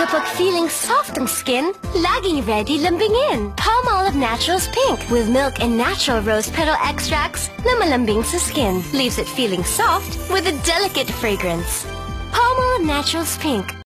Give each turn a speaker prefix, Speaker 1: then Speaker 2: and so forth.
Speaker 1: Kapag feeling soft ang skin, laging ready lambingin. Palmolive Naturals Pink with milk and natural rose petal extracts na malambing sa skin. Leaves it feeling soft with a delicate fragrance. Palmolive Naturals Pink.